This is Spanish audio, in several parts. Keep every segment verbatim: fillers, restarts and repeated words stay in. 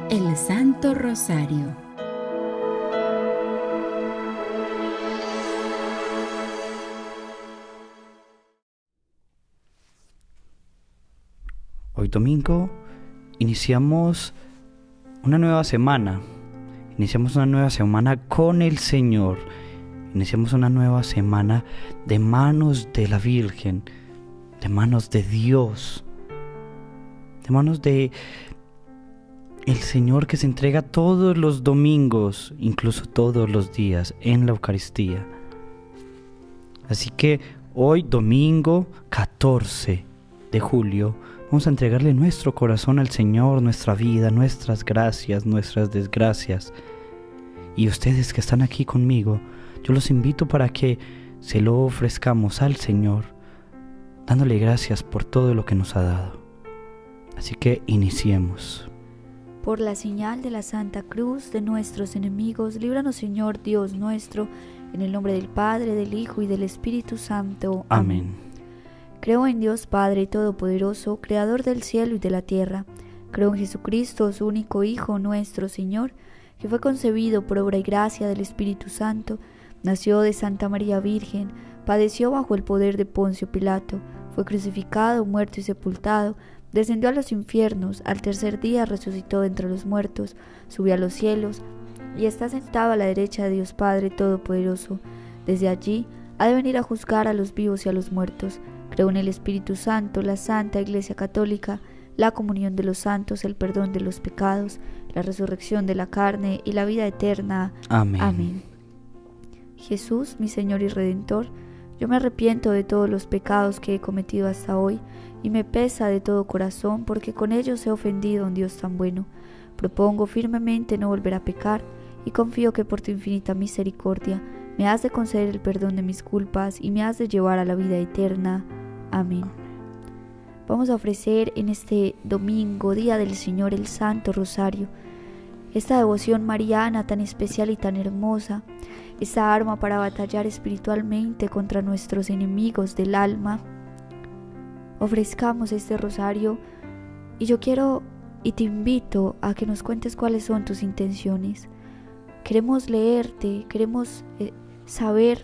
El Santo Rosario. Hoy domingo iniciamos una nueva semana, iniciamos una nueva semana con el Señor, iniciamos una nueva semana de manos de la Virgen, de manos de Dios, de manos de el Señor que se entrega todos los domingos, incluso todos los días en la Eucaristía. Así que hoy domingo catorce de julio vamos a entregarle nuestro corazón al Señor, nuestra vida, nuestras gracias, nuestras desgracias. Y ustedes que están aquí conmigo, yo los invito para que se lo ofrezcamos al Señor, dándole gracias por todo lo que nos ha dado. Así que iniciemos. Por la señal de la Santa Cruz de nuestros enemigos, líbranos, Señor Dios nuestro, en el nombre del Padre, del Hijo y del Espíritu Santo. Amén. Amén. Creo en Dios Padre Todopoderoso, Creador del cielo y de la tierra. Creo en Jesucristo, su único Hijo, nuestro Señor, que fue concebido por obra y gracia del Espíritu Santo, nació de Santa María Virgen, padeció bajo el poder de Poncio Pilato, fue crucificado, muerto y sepultado, descendió a los infiernos, al tercer día resucitó de entre los muertos, subió a los cielos y está sentado a la derecha de Dios Padre Todopoderoso. Desde allí ha de venir a juzgar a los vivos y a los muertos. Creo en el Espíritu Santo, la Santa Iglesia Católica, la comunión de los santos, el perdón de los pecados, la resurrección de la carne y la vida eterna. Amén. Amén. Jesús, mi Señor y Redentor, yo me arrepiento de todos los pecados que he cometido hasta hoy y me pesa de todo corazón porque con ellos he ofendido a un Dios tan bueno. Propongo firmemente no volver a pecar y confío que por tu infinita misericordia me has de conceder el perdón de mis culpas y me has de llevar a la vida eterna. Amén. Vamos a ofrecer en este domingo, Día del Señor, el Santo Rosario, esta devoción mariana tan especial y tan hermosa, esta arma para batallar espiritualmente contra nuestros enemigos del alma. Ofrezcamos este rosario y yo quiero y te invito a que nos cuentes cuáles son tus intenciones. Queremos leerte, queremos eh, saber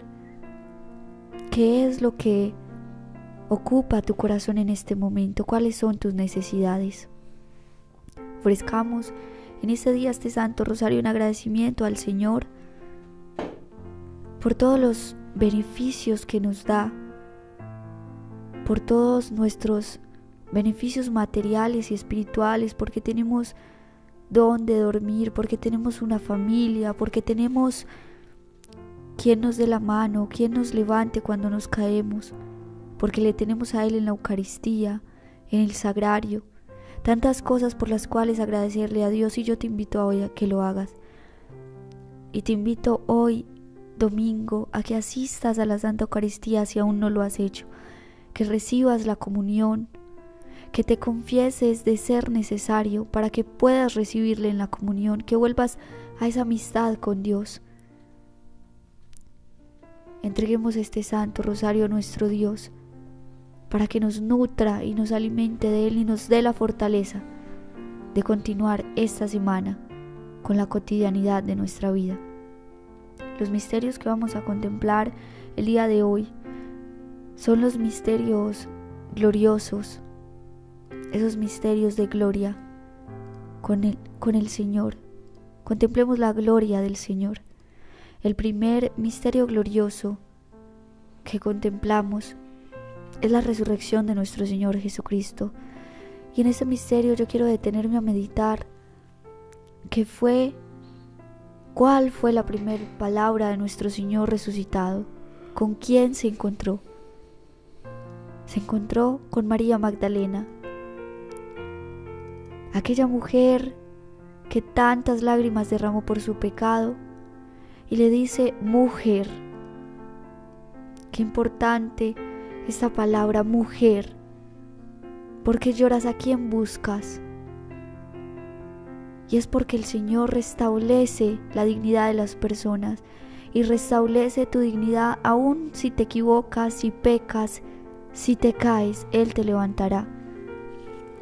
qué es lo que ocupa tu corazón en este momento, cuáles son tus necesidades. Ofrezcamos en este día este Santo Rosario un agradecimiento al Señor por todos los beneficios que nos da, por todos nuestros beneficios materiales y espirituales, porque tenemos donde dormir, porque tenemos una familia, porque tenemos quien nos dé la mano, quien nos levante cuando nos caemos, porque le tenemos a Él en la Eucaristía, en el Sagrario, tantas cosas por las cuales agradecerle a Dios, y yo te invito hoy a que lo hagas. Y te invito hoy, domingo, a que asistas a la Santa Eucaristía si aún no lo has hecho, que recibas la comunión, que te confieses de ser necesario para que puedas recibirle en la comunión, que vuelvas a esa amistad con Dios. Entreguemos este Santo Rosario a nuestro Dios para que nos nutra y nos alimente de Él y nos dé la fortaleza de continuar esta semana con la cotidianidad de nuestra vida. Los misterios que vamos a contemplar el día de hoy son los misterios gloriosos, esos misterios de gloria con el, con el Señor. Contemplemos la gloria del Señor. El primer misterio glorioso que contemplamos es la resurrección de nuestro Señor Jesucristo. Y en ese misterio yo quiero detenerme a meditar que fue, cuál fue la primera palabra de nuestro Señor resucitado, con quién se encontró. Se encontró con María Magdalena, aquella mujer que tantas lágrimas derramó por su pecado, y le dice: mujer. Qué importante esta palabra mujer. ¿Por qué lloras? ¿A quién buscas? Y es porque el Señor restablece la dignidad de las personas y restablece tu dignidad aun si te equivocas, si pecas, si te caes, Él te levantará.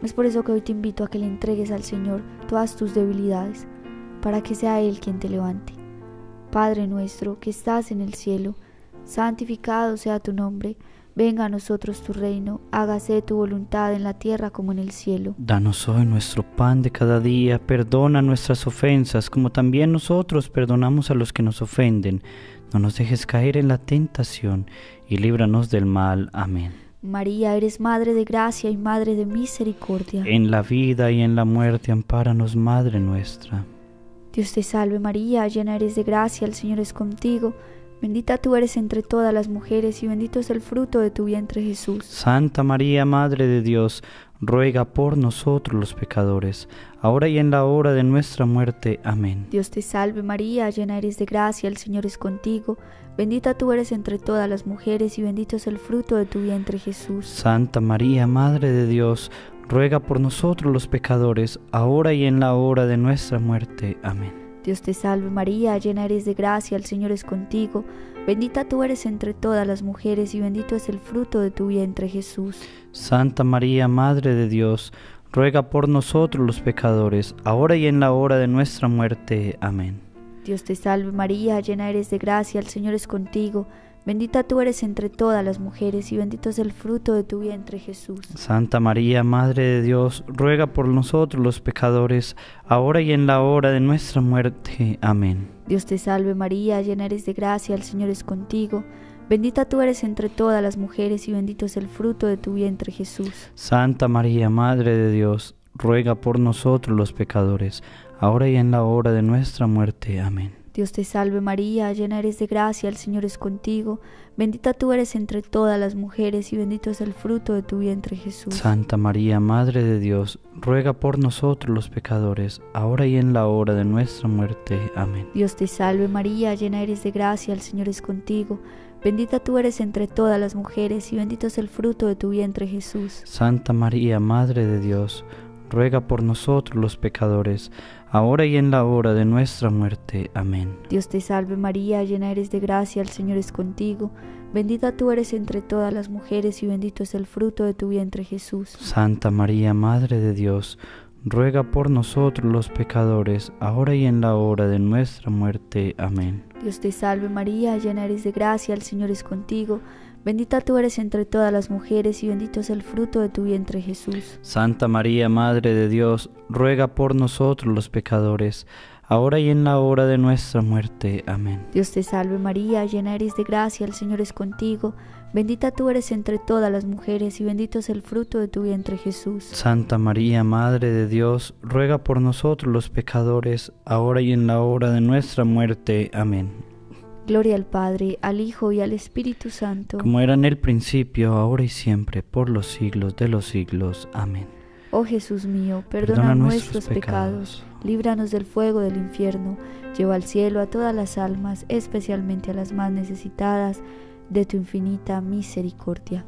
Es por eso que hoy te invito a que le entregues al Señor todas tus debilidades, para que sea Él quien te levante. Padre nuestro que estás en el cielo, santificado sea tu nombre. Venga a nosotros tu reino, hágase tu voluntad en la tierra como en el cielo. Danos hoy nuestro pan de cada día, perdona nuestras ofensas, como también nosotros perdonamos a los que nos ofenden. No nos dejes caer en la tentación, y líbranos del mal. Amén. María, eres Madre de gracia y Madre de misericordia. En la vida y en la muerte, ampáranos, Madre nuestra. Dios te salve María, llena eres de gracia, el Señor es contigo. Bendita tú eres entre todas las mujeres y bendito es el fruto de tu vientre Jesús. Santa María, Madre de Dios, ruega por nosotros los pecadores, ahora y en la hora de nuestra muerte. Amén. Dios te salve María, llena eres de gracia, el Señor es contigo. Bendita tú eres entre todas las mujeres y bendito es el fruto de tu vientre Jesús. Santa María, Madre de Dios, ruega por nosotros los pecadores, ahora y en la hora de nuestra muerte. Amén. Dios te salve María, llena eres de gracia, el Señor es contigo. Bendita tú eres entre todas las mujeres y bendito es el fruto de tu vientre Jesús. Santa María, Madre de Dios, ruega por nosotros los pecadores, ahora y en la hora de nuestra muerte. Amén. Dios te salve María, llena eres de gracia, el Señor es contigo. Bendita tú eres entre todas las mujeres y bendito es el fruto de tu vientre Jesús. Santa María, Madre de Dios, ruega por nosotros los pecadores, ahora y en la hora de nuestra muerte. Amén. Dios te salve María, llena eres de gracia, el Señor es contigo. Bendita tú eres entre todas las mujeres y bendito es el fruto de tu vientre Jesús. Santa María, Madre de Dios, ruega por nosotros los pecadores, ahora y en la hora de nuestra muerte. Amén. Dios te salve María, llena eres de gracia, el Señor es contigo. Bendita tú eres entre todas las mujeres y bendito es el fruto de tu vientre Jesús. Santa María, Madre de Dios, ruega por nosotros los pecadores, ahora y en la hora de nuestra muerte. Amén. Dios te salve María, llena eres de gracia, el Señor es contigo. Bendita tú eres entre todas las mujeres y bendito es el fruto de tu vientre Jesús. Santa María, Madre de Dios, ruega por nosotros los pecadores, ahora y en la hora de nuestra muerte. Amén. Dios te salve María, llena eres de gracia, el Señor es contigo. Bendita tú eres entre todas las mujeres y bendito es el fruto de tu vientre Jesús. Santa María, Madre de Dios, ruega por nosotros los pecadores, ahora y en la hora de nuestra muerte. Amén. Dios te salve María, llena eres de gracia, el Señor es contigo. Bendita tú eres entre todas las mujeres y bendito es el fruto de tu vientre Jesús. Santa María, Madre de Dios, ruega por nosotros los pecadores, ahora y en la hora de nuestra muerte. Amén. Dios te salve María, llena eres de gracia, el Señor es contigo. Bendita tú eres entre todas las mujeres y bendito es el fruto de tu vientre Jesús. Santa María, Madre de Dios, ruega por nosotros los pecadores, ahora y en la hora de nuestra muerte. Amén. Gloria al Padre, al Hijo y al Espíritu Santo. Como era en el principio, ahora y siempre, por los siglos de los siglos. Amén. Oh Jesús mío, perdona, Perdona nuestros nuestros pecados, pecados. líbranos del fuego del infierno, lleva al cielo a todas las almas, especialmente a las más necesitadas de tu infinita misericordia.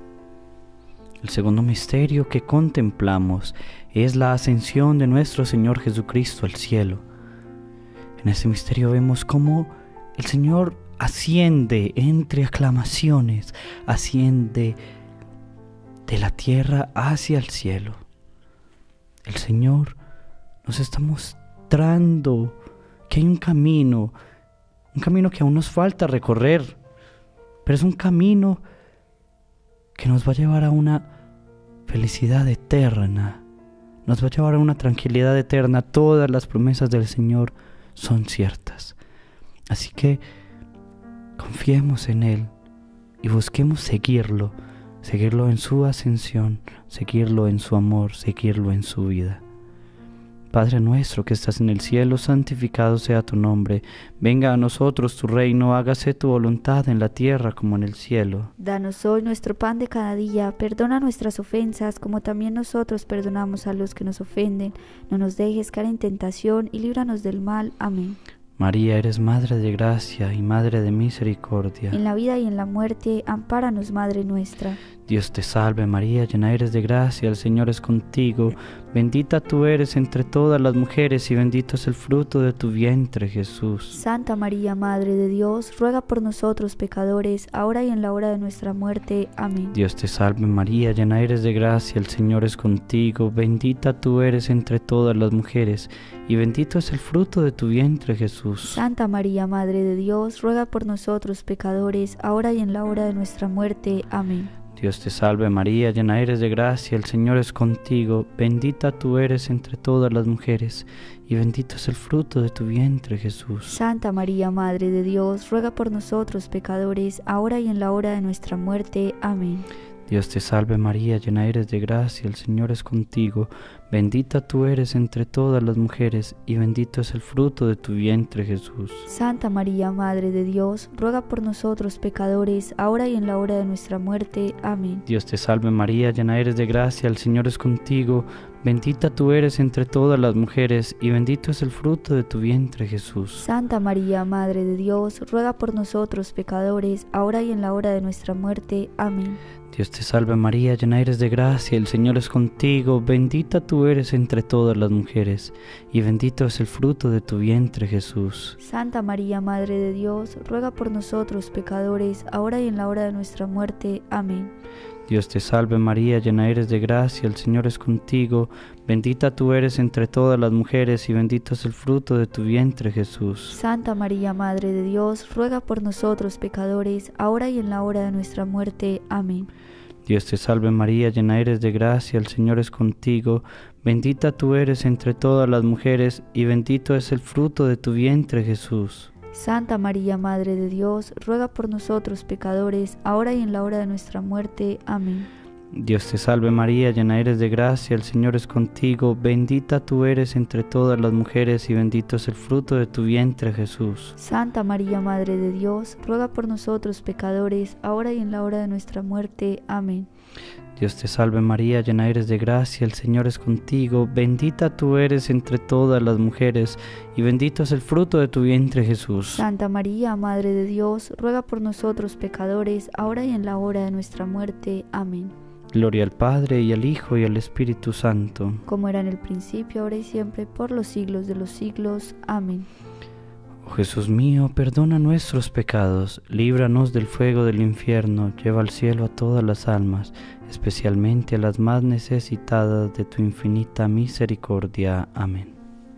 El segundo misterio que contemplamos es la ascensión de nuestro Señor Jesucristo al cielo. En este misterio vemos cómo el Señor asciende entre aclamaciones, asciende de la tierra hacia el cielo. El Señor nos está mostrando que hay un camino, un camino que aún nos falta recorrer, pero es un camino que nos va a llevar a una felicidad eterna, nos va a llevar a una tranquilidad eterna. Todas las promesas del Señor son ciertas. Así que confiemos en Él y busquemos seguirlo, seguirlo en su ascensión, seguirlo en su amor, seguirlo en su vida. Padre nuestro que estás en el cielo, santificado sea tu nombre. Venga a nosotros tu reino, hágase tu voluntad en la tierra como en el cielo. Danos hoy nuestro pan de cada día, perdona nuestras ofensas como también nosotros perdonamos a los que nos ofenden. No nos dejes caer en tentación y líbranos del mal. Amén. María, eres Madre de gracia y Madre de misericordia. En la vida y en la muerte, ampáranos, Madre nuestra. Dios te salve María, llena eres de gracia, el Señor es contigo, bendita tú eres entre todas las mujeres y bendito es el fruto de tu vientre, Jesús. Santa María, Madre de Dios, ruega por nosotros pecadores, ahora y en la hora de nuestra muerte. Amén. Dios te salve María, llena eres de gracia, el Señor es contigo, bendita tú eres entre todas las mujeres y bendito es el fruto de tu vientre, Jesús. Santa María, Madre de Dios, ruega por nosotros pecadores, ahora y en la hora de nuestra muerte. Amén. Dios te salve María, llena eres de gracia, el Señor es contigo, bendita tú eres entre todas las mujeres, y bendito es el fruto de tu vientre, Jesús. Santa María, Madre de Dios, ruega por nosotros pecadores, ahora y en la hora de nuestra muerte. Amén. Dios te salve María, llena eres de gracia, el Señor es contigo, bendita tú eres entre todas las mujeres, y bendito es el fruto de tu vientre, Jesús. Santa María, Madre de Dios, ruega por nosotros pecadores, ahora y en la hora de nuestra muerte. Amén. Dios te salve María, llena eres de gracia, el Señor es contigo, bendita tú eres entre todas las mujeres, y bendito es el fruto de tu vientre, Jesús. Santa María, Madre de Dios, ruega por nosotros pecadores, ahora y en la hora de nuestra muerte. Amén. Dios te salve María, llena eres de gracia, el Señor es contigo, bendita tú eres entre todas las mujeres, y bendito es el fruto de tu vientre, Jesús. Santa María, Madre de Dios, ruega por nosotros pecadores, ahora y en la hora de nuestra muerte. Amén. Dios te salve María, llena eres de gracia, el Señor es contigo, bendita tú eres entre todas las mujeres, y bendito es el fruto de tu vientre, Jesús. Santa María, Madre de Dios, ruega por nosotros pecadores, ahora y en la hora de nuestra muerte. Amén. Dios te salve María, llena eres de gracia, el Señor es contigo, bendita tú eres entre todas las mujeres, y bendito es el fruto de tu vientre, Jesús. Santa María, Madre de Dios, ruega por nosotros pecadores, ahora y en la hora de nuestra muerte. Amén. Dios te salve María, llena eres de gracia, el Señor es contigo, bendita tú eres entre todas las mujeres, y bendito es el fruto de tu vientre, Jesús. Santa María, Madre de Dios, ruega por nosotros pecadores, ahora y en la hora de nuestra muerte. Amén. Dios te salve María, llena eres de gracia, el Señor es contigo, bendita tú eres entre todas las mujeres, y bendito es el fruto de tu vientre, Jesús. Santa María, Madre de Dios, ruega por nosotros pecadores, ahora y en la hora de nuestra muerte. Amén. Gloria al Padre, y al Hijo, y al Espíritu Santo. Como era en el principio, ahora y siempre, por los siglos de los siglos. Amén. Oh Jesús mío, perdona nuestros pecados, líbranos del fuego del infierno, lleva al cielo a todas las almas, especialmente a las más necesitadas de tu infinita misericordia. Amén.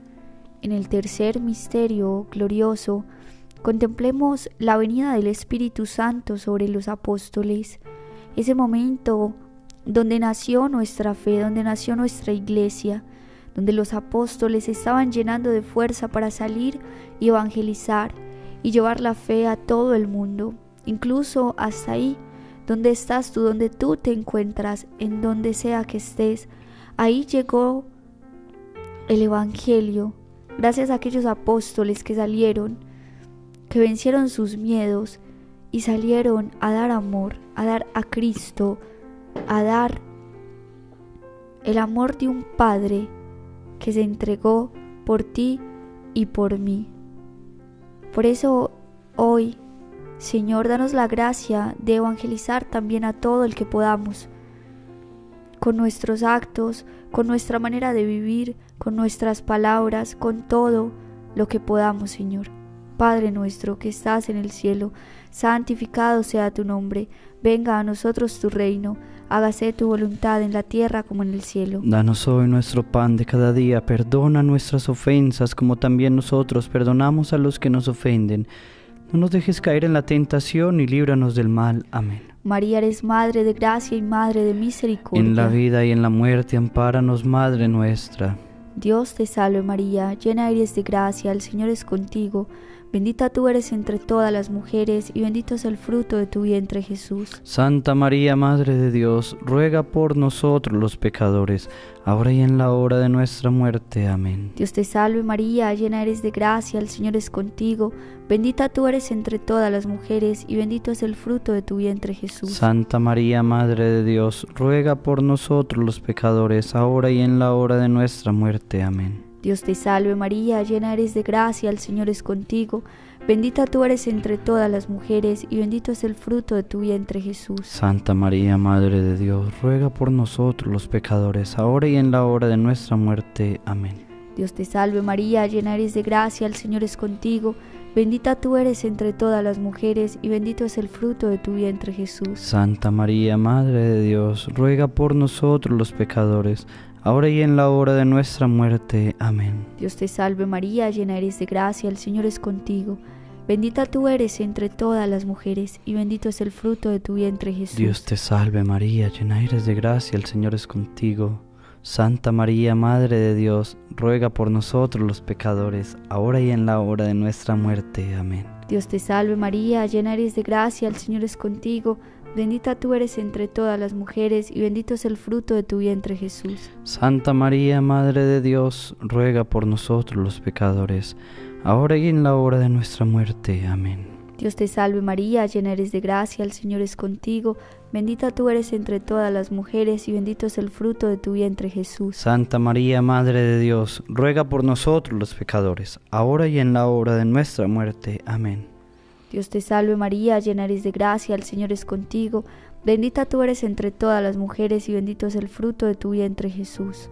En el tercer misterio glorioso, contemplemos la venida del Espíritu Santo sobre los apóstoles, ese momento donde nació nuestra fe, donde nació nuestra iglesia, donde los apóstoles estaban llenando de fuerza para salir y evangelizar y llevar la fe a todo el mundo, incluso hasta ahí donde estás tú, donde tú te encuentras, en donde sea que estés. Ahí llegó el evangelio, gracias a aquellos apóstoles que salieron, que vencieron sus miedos y salieron a dar amor, a dar a Cristo, a dar el amor de un Padre que se entregó por ti y por mí. Por eso hoy, Señor, danos la gracia de evangelizar también a todo el que podamos, con nuestros actos, con nuestra manera de vivir, con nuestras palabras, con todo lo que podamos, Señor. Padre nuestro que estás en el cielo, santificado sea tu nombre, venga a nosotros tu reino, hágase tu voluntad en la tierra como en el cielo. Danos hoy nuestro pan de cada día, perdona nuestras ofensas como también nosotros perdonamos a los que nos ofenden. No nos dejes caer en la tentación y líbranos del mal. Amén. María, eres Madre de gracia y Madre de misericordia. En la vida y en la muerte, ampáranos, Madre nuestra. Dios te salve María, llena eres de gracia, el Señor es contigo. Bendita tú eres entre todas las mujeres, y bendito es el fruto de tu vientre, Jesús. Santa María, Madre de Dios, ruega por nosotros los pecadores, ahora y en la hora de nuestra muerte. Amén. Dios te salve María, llena eres de gracia, el Señor es contigo. Bendita tú eres entre todas las mujeres, y bendito es el fruto de tu vientre, Jesús. Santa María, Madre de Dios, ruega por nosotros los pecadores, ahora y en la hora de nuestra muerte. Amén. Dios te salve María, llena eres de gracia, el Señor es contigo. Bendita tú eres entre todas las mujeres, y bendito es el fruto de tu vientre, Jesús. Santa María, Madre de Dios, ruega por nosotros los pecadores, ahora y en la hora de nuestra muerte. Amén. Dios te salve María, llena eres de gracia, el Señor es contigo. Bendita tú eres entre todas las mujeres, y bendito es el fruto de tu vientre, Jesús. Santa María, Madre de Dios, ruega por nosotros los pecadores, ahora y en la hora de nuestra muerte. Amén. Dios te salve María, llena eres de gracia, el Señor es contigo. Bendita tú eres entre todas las mujeres, y bendito es el fruto de tu vientre, Jesús. Dios te salve María, llena eres de gracia, el Señor es contigo. Santa María, Madre de Dios, ruega por nosotros los pecadores, ahora y en la hora de nuestra muerte. Amén. Dios te salve María, llena eres de gracia, el Señor es contigo. Bendita tú eres entre todas las mujeres, y bendito es el fruto de tu vientre, Jesús. Santa María, Madre de Dios, ruega por nosotros los pecadores, ahora y en la hora de nuestra muerte. Amén. Dios te salve María, llena eres de gracia, el Señor es contigo. Bendita tú eres entre todas las mujeres, y bendito es el fruto de tu vientre, Jesús. Santa María, Madre de Dios, ruega por nosotros los pecadores, ahora y en la hora de nuestra muerte. Amén. Dios te salve María, llena eres de gracia, el Señor es contigo. Bendita tú eres entre todas las mujeres, y bendito es el fruto de tu vientre, Jesús.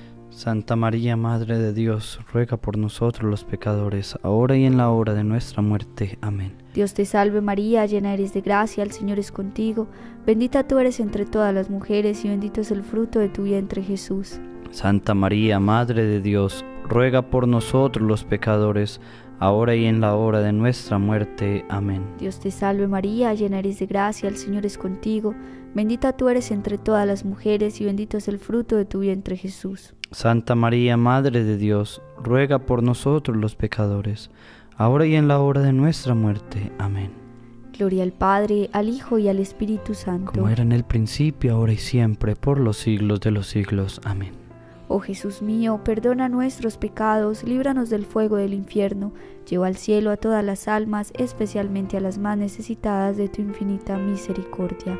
Santa María, Madre de Dios, ruega por nosotros los pecadores, ahora y en la hora de nuestra muerte. Amén. Dios te salve María, llena eres de gracia, el Señor es contigo. Bendita tú eres entre todas las mujeres, y bendito es el fruto de tu vientre, Jesús. Santa María, Madre de Dios, ruega por nosotros los pecadores, ahora y en la hora de nuestra muerte. Amén. Dios te salve María, llena eres de gracia, el Señor es contigo. Bendita tú eres entre todas las mujeres, y bendito es el fruto de tu vientre, Jesús. Santa María, Madre de Dios, ruega por nosotros los pecadores, ahora y en la hora de nuestra muerte. Amén. Gloria al Padre, al Hijo y al Espíritu Santo. Como era en el principio, ahora y siempre, por los siglos de los siglos. Amén. Oh Jesús mío, perdona nuestros pecados, líbranos del fuego del infierno, lleva al cielo a todas las almas, especialmente a las más necesitadas de tu infinita misericordia.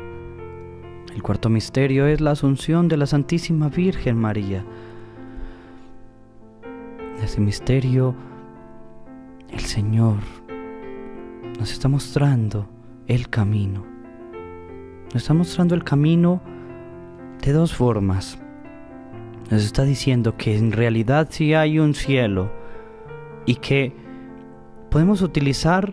El cuarto misterio es la Asunción de la Santísima Virgen María. En ese misterio, el Señor nos está mostrando el camino. Nos está mostrando el camino de dos formas. Nos está diciendo que en realidad sí hay un cielo y que podemos utilizar,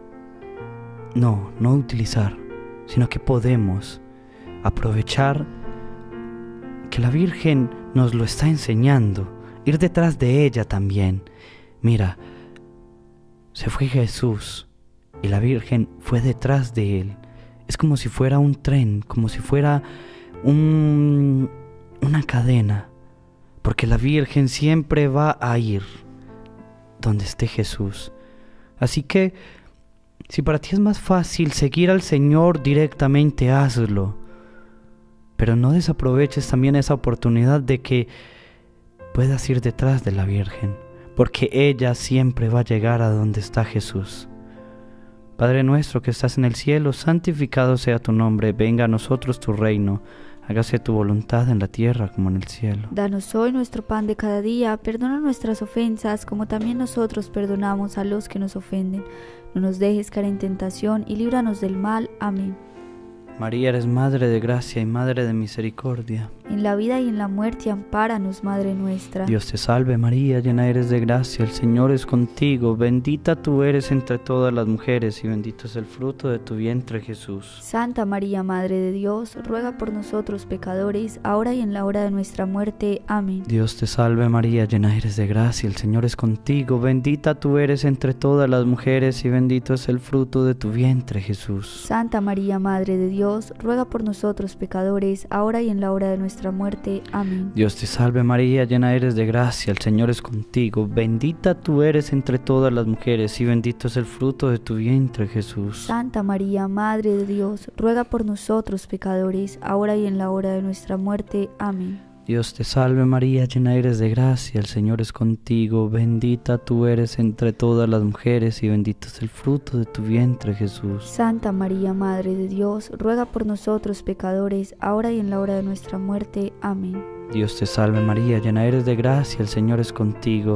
no, no utilizar, sino que podemos aprovechar que la Virgen nos lo está enseñando, ir detrás de ella también. Mira, se fue Jesús y la Virgen fue detrás de él. Es como si fuera un tren, como si fuera un, una cadena, porque la Virgen siempre va a ir donde esté Jesús. Así que, si para ti es más fácil seguir al Señor directamente, hazlo. Pero no desaproveches también esa oportunidad de que puedas ir detrás de la Virgen, porque ella siempre va a llegar a donde está Jesús. Padre nuestro que estás en el cielo, santificado sea tu nombre, venga a nosotros tu reino, hágase tu voluntad en la tierra como en el cielo. Danos hoy nuestro pan de cada día, perdona nuestras ofensas como también nosotros perdonamos a los que nos ofenden. No nos dejes caer en tentación y líbranos del mal. Amén. María, eres Madre de gracia y Madre de misericordia. En la vida y en la muerte, ampáranos, Madre nuestra. Dios te salve María, llena eres de gracia, el Señor es contigo, bendita tú eres entre todas las mujeres y bendito es el fruto de tu vientre, Jesús. Santa María, Madre de Dios, ruega por nosotros pecadores, ahora y en la hora de nuestra muerte. Amén. Dios te salve María, llena eres de gracia, el Señor es contigo, bendita tú eres entre todas las mujeres y bendito es el fruto de tu vientre, Jesús. Santa María, Madre de Dios, ruega por nosotros pecadores, ahora y en la hora de nuestra muerte. Amén. Dios te salve María, llena eres de gracia, el Señor es contigo, bendita tú eres entre todas las mujeres y bendito es el fruto de tu vientre, Jesús. Santa María, Madre de Dios, ruega por nosotros pecadores, ahora y en la hora de nuestra muerte. Amén. Dios te salve María, llena eres de gracia, el Señor es contigo, bendita tú eres entre todas las mujeres y bendito es el fruto de tu vientre, Jesús. Santa María, Madre de Dios, ruega por nosotros pecadores, ahora y en la hora de nuestra muerte. Amén. Dios te salve María, llena eres de gracia, el Señor es contigo,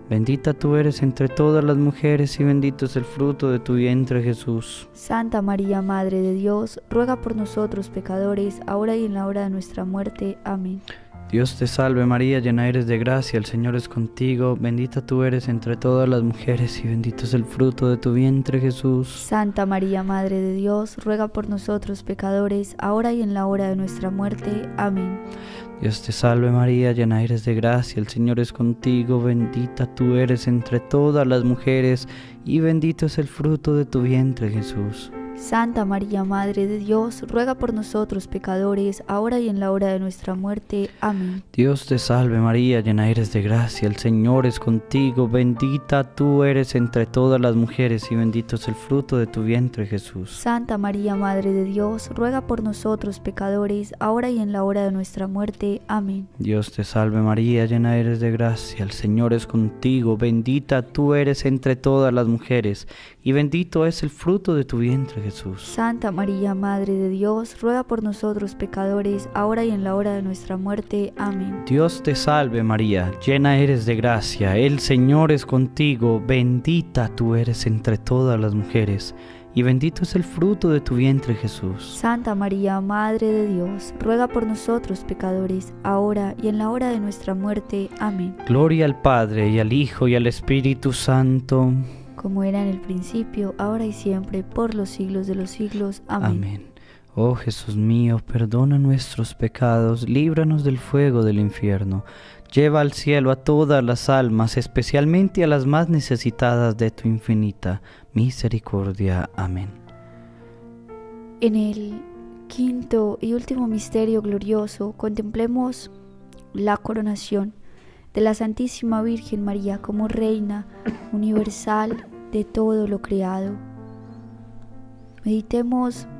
Bendita tú eres entre todas las mujeres y bendito es el fruto de tu vientre, Jesús. Santa María, Madre de Dios, ruega por nosotros pecadores, ahora y en la hora de nuestra muerte. Amén. Dios te salve María, llena eres de gracia, el Señor es contigo, bendita tú eres entre todas las mujeres y bendito es el fruto de tu vientre, Jesús. Santa María, Madre de Dios, ruega por nosotros pecadores, ahora y en la hora de nuestra muerte. Amén. Dios te salve María, llena eres de gracia, el Señor es contigo, bendita tú eres entre todas las mujeres y bendito es el fruto de tu vientre, Jesús. Santa María, Madre de Dios, ruega por nosotros pecadores, ahora y en la hora de nuestra muerte. Amén. Dios te salve María, llena eres de gracia, el Señor es contigo, bendita tú eres entre todas las mujeres y bendito es el fruto de tu vientre, Jesús. Santa María, Madre de Dios, ruega por nosotros pecadores, ahora y en la hora de nuestra muerte. Amén. Dios te salve María, llena eres de gracia, el Señor es contigo, bendita tú eres entre todas las mujeres y bendito es el fruto de tu vientre, Jesús. Santa María, Madre de Dios, ruega por nosotros pecadores, ahora y en la hora de nuestra muerte. Amén. Dios te salve María, llena eres de gracia, el Señor es contigo, bendita tú eres entre todas las mujeres, y bendito es el fruto de tu vientre, Jesús. Santa María, Madre de Dios, ruega por nosotros pecadores, ahora y en la hora de nuestra muerte. Amén. Gloria al Padre, y al Hijo, y al Espíritu Santo, como era en el principio, ahora y siempre, por los siglos de los siglos. Amén. Amén. Oh Jesús mío, perdona nuestros pecados, líbranos del fuego del infierno, lleva al cielo a todas las almas, especialmente a las más necesitadas de tu infinita misericordia. Amén. En el quinto y último misterio glorioso, contemplemos la coronación de la Santísima Virgen María como Reina universal de todo lo creado. Meditemos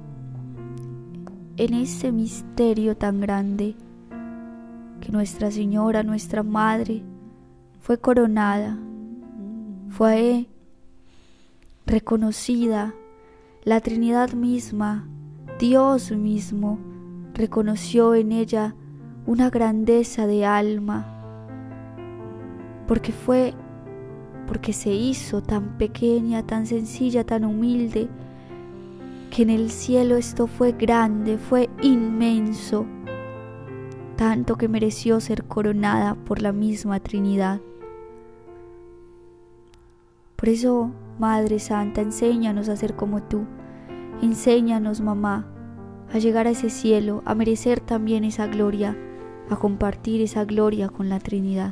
en este misterio tan grande, que Nuestra Señora, nuestra Madre, fue coronada, fue reconocida, la Trinidad misma, Dios mismo, reconoció en ella una grandeza de alma, porque fue, porque se hizo tan pequeña, tan sencilla, tan humilde, que en el cielo esto fue grande, fue inmenso, tanto que mereció ser coronada por la misma Trinidad. Por eso, Madre Santa, enséñanos a ser como tú, enséñanos, mamá, a llegar a ese cielo, a merecer también esa gloria, a compartir esa gloria con la Trinidad.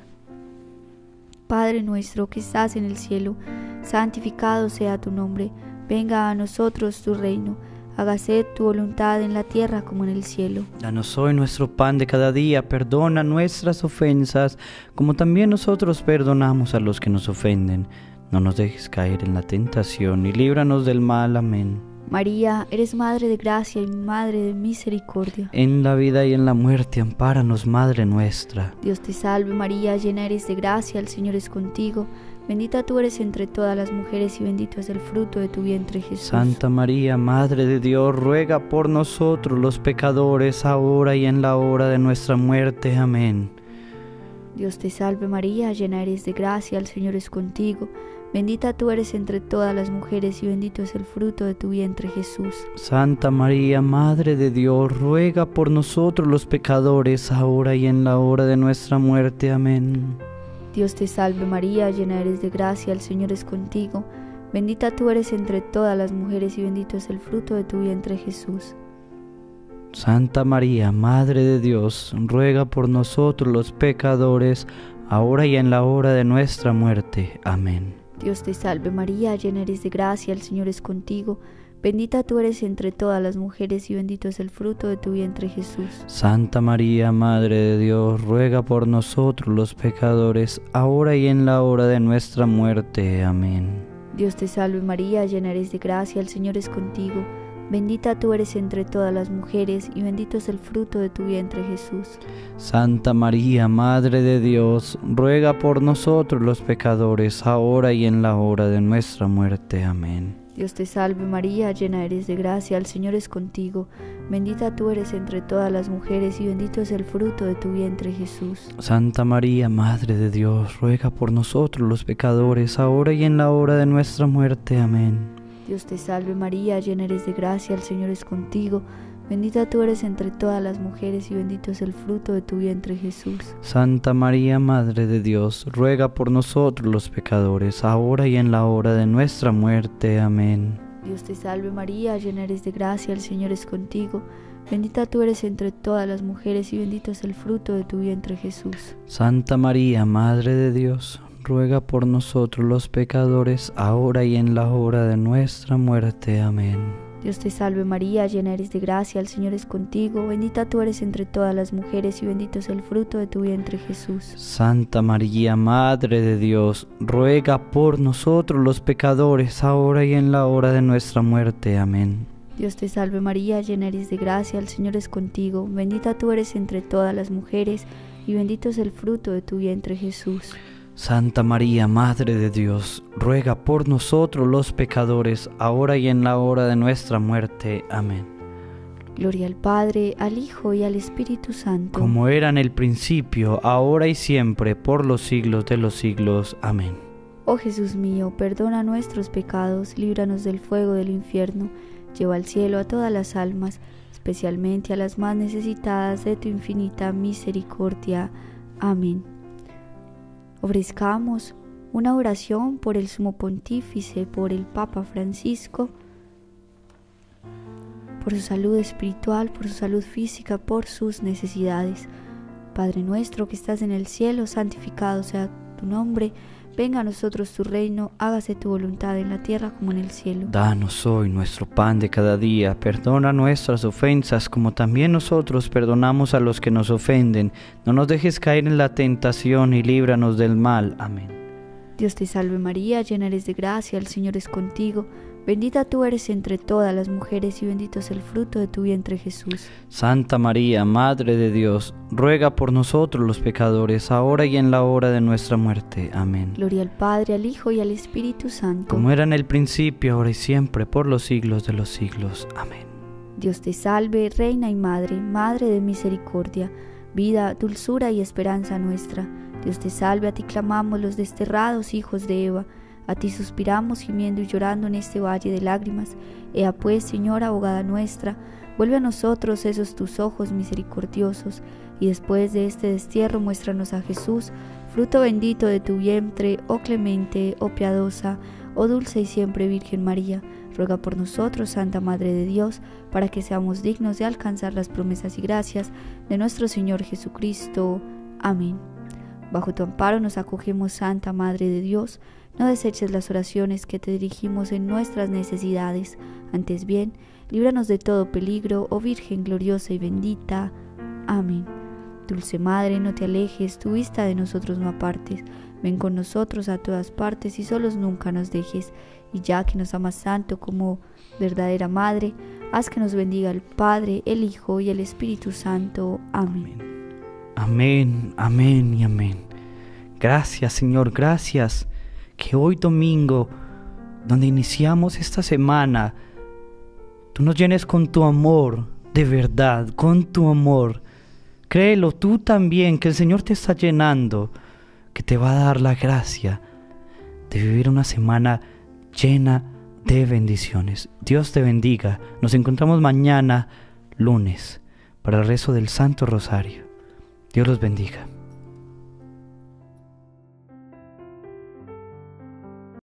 Padre nuestro que estás en el cielo, santificado sea tu nombre, venga a nosotros tu reino, hágase tu voluntad en la tierra como en el cielo. Danos hoy nuestro pan de cada día, perdona nuestras ofensas, como también nosotros perdonamos a los que nos ofenden. No nos dejes caer en la tentación y líbranos del mal. Amén. María, eres Madre de gracia y Madre de misericordia. En la vida y en la muerte, ampáranos, Madre nuestra. Dios te salve María, llena eres de gracia, el Señor es contigo. Bendita tú eres entre todas las mujeres y bendito es el fruto de tu vientre, Jesús. Santa María, Madre de Dios, ruega por nosotros los pecadores, ahora y en la hora de nuestra muerte. Amén. Dios te salve María, llena eres de gracia, el Señor es contigo. Bendita tú eres entre todas las mujeres y bendito es el fruto de tu vientre, Jesús. Santa María, Madre de Dios, ruega por nosotros los pecadores, ahora y en la hora de nuestra muerte. Amén. Dios te salve María, llena eres de gracia, el Señor es contigo. Bendita tú eres entre todas las mujeres y bendito es el fruto de tu vientre, Jesús. Santa María, Madre de Dios, ruega por nosotros los pecadores, ahora y en la hora de nuestra muerte. Amén. Dios te salve María, llena eres de gracia, el Señor es contigo. Bendita tú eres entre todas las mujeres y bendito es el fruto de tu vientre, Jesús. Santa María, Madre de Dios, ruega por nosotros los pecadores, ahora y en la hora de nuestra muerte. Amén. Dios te salve María, llena eres de gracia, el Señor es contigo. Bendita tú eres entre todas las mujeres y bendito es el fruto de tu vientre, Jesús. Santa María, Madre de Dios, ruega por nosotros los pecadores, ahora y en la hora de nuestra muerte. Amén. Dios te salve María, llena eres de gracia, el Señor es contigo. Bendita tú eres entre todas las mujeres y bendito es el fruto de tu vientre Jesús. Santa María, Madre de Dios, ruega por nosotros los pecadores, ahora y en la hora de nuestra muerte. Amén. Dios te salve María, llena eres de gracia, el Señor es contigo. Bendita tú eres entre todas las mujeres y bendito es el fruto de tu vientre Jesús. Santa María, Madre de Dios, ruega por nosotros los pecadores, ahora y en la hora de nuestra muerte. Amén. Dios te salve María, llena eres de gracia, el Señor es contigo. Bendita tú eres entre todas las mujeres y bendito es el fruto de tu vientre Jesús. Santa María, Madre de Dios, ruega por nosotros los pecadores, ahora y en la hora de nuestra muerte. Amén. Dios te salve María, llena eres de gracia, el Señor es contigo, bendita tú eres entre todas las mujeres y bendito es el fruto de tu vientre Jesús. Santa María, Madre de Dios, ruega por nosotros los pecadores, ahora y en la hora de nuestra muerte. Amén. Dios te salve María, llena eres de gracia, el Señor es contigo, bendita tú eres entre todas las mujeres y bendito es el fruto de tu vientre Jesús. Santa María, Madre de Dios, ruega por nosotros los pecadores, ahora y en la hora de nuestra muerte. Amén. Gloria al Padre, al Hijo y al Espíritu Santo. Como era en el principio, ahora y siempre, por los siglos de los siglos. Amén. Oh Jesús mío, perdona nuestros pecados, líbranos del fuego del infierno, lleva al cielo a todas las almas, especialmente a las más necesitadas de tu infinita misericordia. Amén. Ofrezcamos una oración por el Sumo Pontífice, por el Papa Francisco, por su salud espiritual, por su salud física, por sus necesidades. Padre nuestro que estás en el cielo, santificado sea tu nombre. Venga a nosotros tu reino, hágase tu voluntad en la tierra como en el cielo. Danos hoy nuestro pan de cada día, perdona nuestras ofensas como también nosotros perdonamos a los que nos ofenden. No nos dejes caer en la tentación y líbranos del mal. Amén. Dios te salve María, llena eres de gracia, el Señor es contigo. Bendita tú eres entre todas las mujeres y bendito es el fruto de tu vientre Jesús. Santa María, Madre de Dios, ruega por nosotros los pecadores, ahora y en la hora de nuestra muerte. Amén. Gloria al Padre, al Hijo y al Espíritu Santo. Como era en el principio, ahora y siempre, por los siglos de los siglos. Amén. Dios te salve, Reina y Madre, Madre de misericordia, vida, dulzura y esperanza nuestra. Dios te salve, a ti clamamos los desterrados hijos de Eva. A ti suspiramos gimiendo y llorando en este valle de lágrimas. Ea pues, Señora, abogada nuestra, vuelve a nosotros esos tus ojos misericordiosos, y después de este destierro muéstranos a Jesús, fruto bendito de tu vientre, oh clemente, oh piadosa, oh dulce y siempre Virgen María. Ruega por nosotros, Santa Madre de Dios, para que seamos dignos de alcanzar las promesas y gracias de nuestro Señor Jesucristo. Amén. Bajo tu amparo nos acogemos, Santa Madre de Dios. No deseches las oraciones que te dirigimos en nuestras necesidades. Antes bien, líbranos de todo peligro, oh Virgen gloriosa y bendita. Amén. Dulce Madre, no te alejes, tu vista de nosotros no apartes. Ven con nosotros a todas partes y solos nunca nos dejes. Y ya que nos amas tanto como verdadera Madre, haz que nos bendiga el Padre, el Hijo y el Espíritu Santo. Amén. Amén, amén y amén. Gracias, Señor, gracias. Que hoy domingo, donde iniciamos esta semana, tú nos llenes con tu amor, de verdad, con tu amor. Créelo tú también, que el Señor te está llenando, que te va a dar la gracia de vivir una semana llena de bendiciones. Dios te bendiga. Nos encontramos mañana, lunes, para el rezo del Santo Rosario. Dios los bendiga.